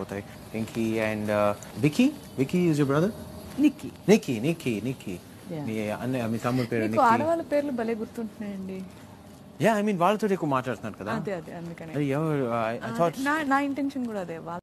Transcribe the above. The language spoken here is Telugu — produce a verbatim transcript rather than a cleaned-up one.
అయిపోతాయి. Pinky and Vicky Vicky is your brother? Nikki. Nikki Nikki Nikki మీ అన్నయ్య మీ తమ్ముడి పేరు నిక్కీ. ఆడవాళ్ళ పేర్లు భలే గుర్తుంటున్నాయండి. యా ఐ మీన్ వాళ్ళతో ఎక్కువ మాట్లాడుతున్నారు కదా. అదే అదే అందుకనే ఎవరు నా ఇంటెన్షన్ కూడా అదే.